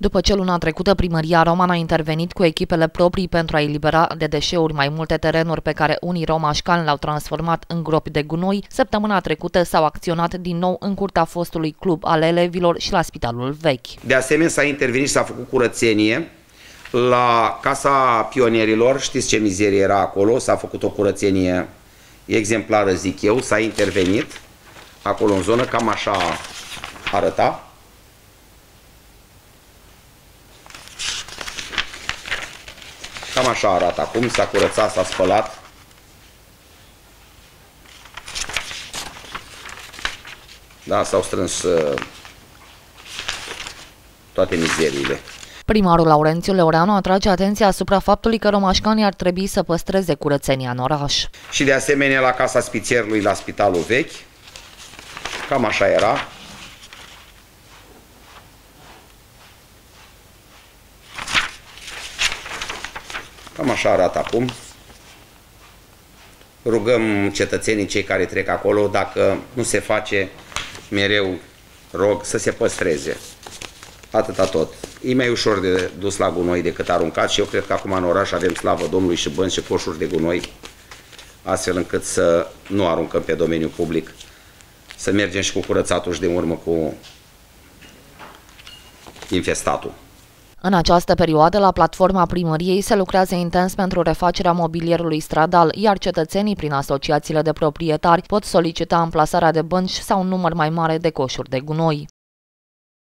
După ce luna trecută primăria Roman a intervenit cu echipele proprii pentru a elibera de deșeuri mai multe terenuri pe care unii romașcani le-au transformat în gropi de gunoi, săptămâna trecută s-au acționat din nou în curtea fostului club al elevilor și la Spitalul Vechi. De asemenea s-a intervenit și s-a făcut curățenie la Casa Pionierilor, știți ce mizerie era acolo, s-a făcut o curățenie exemplară, zic eu, s-a intervenit acolo în zonă, cam așa arăta. Cam așa arată acum, s-a curățat, s-a spălat. Da, s-au strâns toate mizeriile. Primarul Laurențiu Leoreanu atrage atenția asupra faptului că romașcanii ar trebui să păstreze curățenia în oraș. Și de asemenea la Casa Spițerului, la Spitalul Vechi, cam așa era. Cam așa arată acum. Rugăm cetățenii, cei care trec acolo, dacă nu se face, mereu rog să se păstreze. Atâta tot. E mai ușor de dus la gunoi decât aruncat și eu cred că acum în oraș avem, slavă Domnului, și bănci și coșuri de gunoi, astfel încât să nu aruncăm pe domeniul public, să mergem și cu curățatul și de urmă cu infestatul. În această perioadă, la platforma primăriei se lucrează intens pentru refacerea mobilierului stradal, iar cetățenii, prin asociațiile de proprietari, pot solicita amplasarea de bănci sau un număr mai mare de coșuri de gunoi.